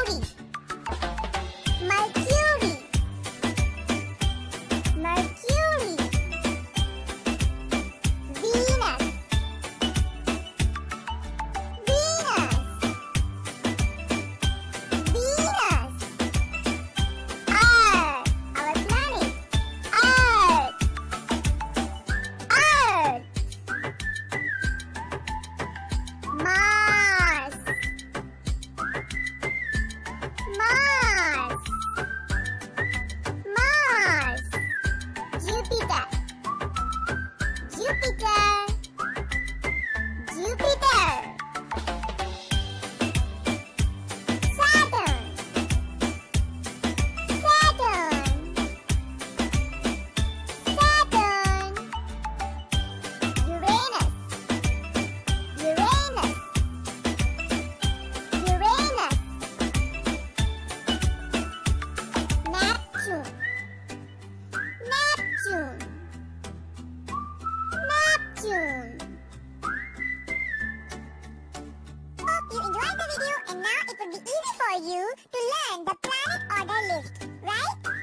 Mercury, Mercury. Venus, Venus, Venus. Earth, our planet. Earth, Earth. Mars, Mars, Mars. Jupiter, Jupiter, Jupiter. Saturn, Saturn, Saturn. Uranus, Uranus, Uranus. Neptune, Neptune, Neptune. Hope you enjoyed the video, and now it will be easy for you to learn the planet order list, right?